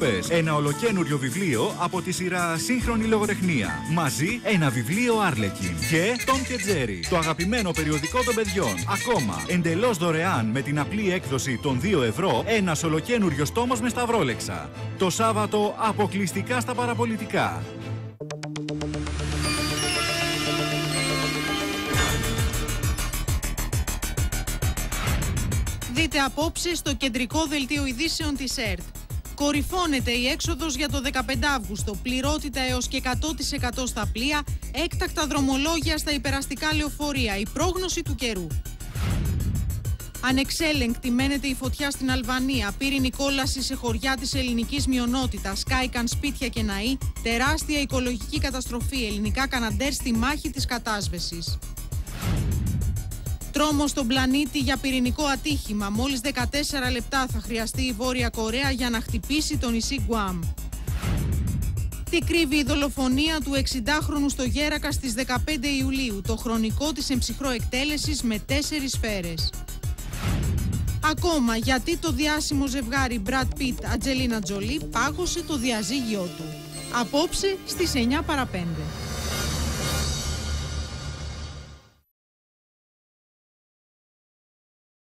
Περιστροφές. Ένα ολοκένουριο βιβλίο από τη σειρά Σύγχρονη Λογοτεχνία. Μαζί ένα βιβλίο Άρλεκιν. Και Tom και Jerry, το αγαπημένο περιοδικό των παιδιών. Ακόμα εντελώς δωρεάν με την απλή έκδοση των 2 ευρώ ένας ολοκένουριος τόμος με σταυρόλεξα. Το Σάββατο αποκλειστικά στα παραπολιτικά. Δείτε απόψε στο κεντρικό δελτίο ειδήσεων της ΕΡΤ. Κορυφώνεται η έξοδος για το 15 Αύγουστο, πληρότητα έως και 100% στα πλοία, έκτακτα δρομολόγια στα υπεραστικά λεωφορεία, η πρόγνωση του καιρού. Ανεξέλεγκτη μένεται η φωτιά στην Αλβανία, πύρινη κόλαση σε χωριά της ελληνικής μειονότητας, κάηκαν σπίτια και ναοί, τεράστια οικολογική καταστροφή, ελληνικά καναντέρ στη μάχη της κατάσβεσης. Τρόμος στον πλανήτη για πυρηνικό ατύχημα. Μόλις 14 λεπτά θα χρειαστεί η Βόρεια Κορέα για να χτυπήσει το νησί Γκουάμ. Τι κρύβει η δολοφονία του 60χρονου στο Γέρακα στις 15 Ιουλίου, το χρονικό της εμψυχρό εκτέλεσης με 4 σφαίρες. Ακόμα γιατί το διάσημο ζευγάρι Brad Pitt-Angelina Jolie πάγωσε το διαζύγιο του. Απόψε στις 9 παρα 5.